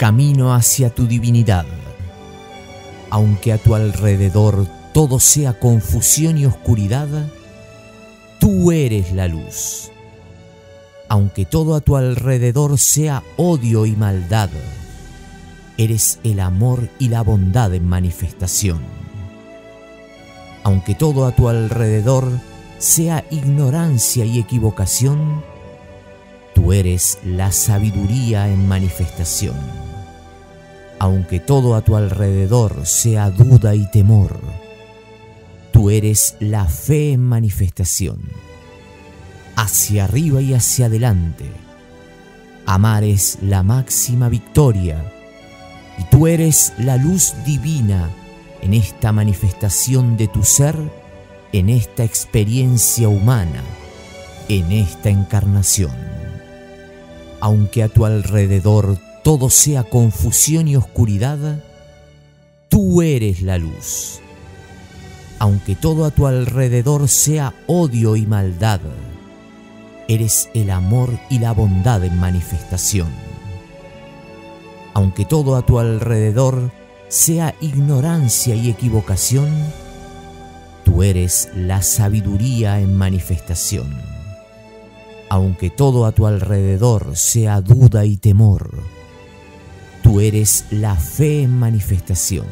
camino hacia tu divinidad. Aunque a tu alrededor todo sea confusión y oscuridad, tú eres la luz. Aunque todo a tu alrededor sea odio y maldad, eres el amor y la bondad en manifestación. Aunque todo a tu alrededor sea ignorancia y equivocación, tú eres la sabiduría en manifestación. Aunque todo a tu alrededor sea duda y temor, tú eres la fe en manifestación. Hacia arriba y hacia adelante, amar es la máxima victoria, y tú eres la luz divina en esta manifestación de tu ser, en esta experiencia humana, en esta encarnación. Aunque a tu alrededor todo sea confusión y oscuridad, tú eres la luz. Aunque todo a tu alrededor sea odio y maldad, eres el amor y la bondad en manifestación. Aunque todo a tu alrededor sea ignorancia y equivocación, tú eres la sabiduría en manifestación. Aunque todo a tu alrededor sea duda y temor, tú eres la fe en manifestación.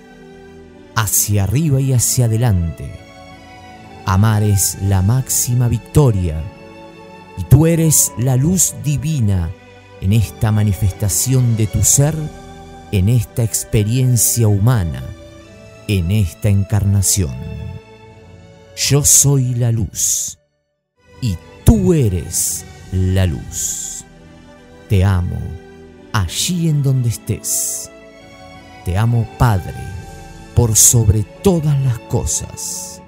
Hacia arriba y hacia adelante, amar es la máxima victoria, y tú eres la luz divina en esta manifestación de tu ser, en esta experiencia humana, en esta encarnación. Yo soy la luz, y tú eres la luz. Te amo allí en donde estés. Te amo, Padre, por sobre todas las cosas.